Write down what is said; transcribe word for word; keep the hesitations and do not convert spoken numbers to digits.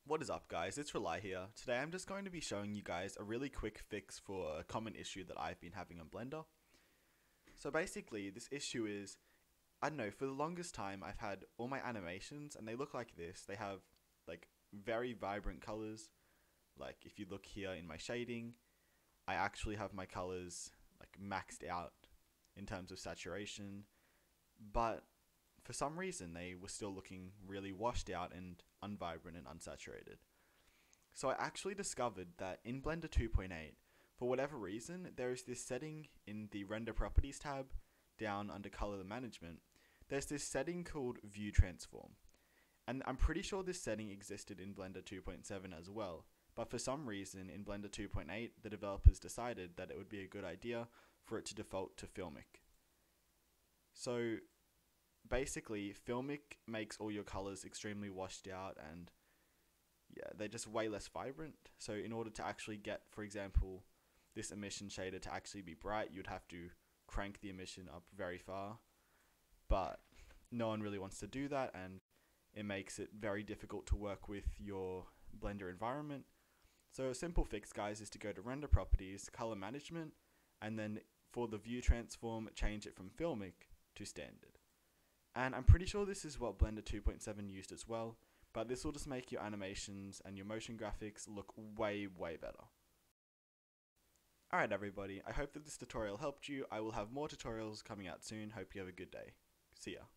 What is up, guys? It's Rely here. Today I'm just going to be showing you guys a really quick fix for a common issue that I've been having on Blender. So basically this issue is, I don't know, for the longest time I've had all my animations and they look like this. They have like very vibrant colors. Like if you look here in my shading, I actually have my colors like maxed out in terms of saturation, but for some reason they were still looking really washed out and unvibrant and unsaturated. So I actually discovered that in Blender two point eight, for whatever reason, there is this setting in the Render Properties tab down under Color Management. There's this setting called View Transform. And I'm pretty sure this setting existed in Blender two point seven as well, but for some reason in Blender two point eight, the developers decided that it would be a good idea for it to default to Filmic. So basically, Filmic makes all your colors extremely washed out and yeah, they're just way less vibrant. So in order to actually get, for example, this emission shader to actually be bright, you'd have to crank the emission up very far. But no one really wants to do that, and it makes it very difficult to work with your Blender environment. So a simple fix, guys, is to go to Render Properties, Color Management, and then for the View Transform, change it from Filmic to Standard. And I'm pretty sure this is what Blender two point seven used as well, but this will just make your animations and your motion graphics look way, way better. Alright everybody, I hope that this tutorial helped you. I will have more tutorials coming out soon. Hope you have a good day. See ya.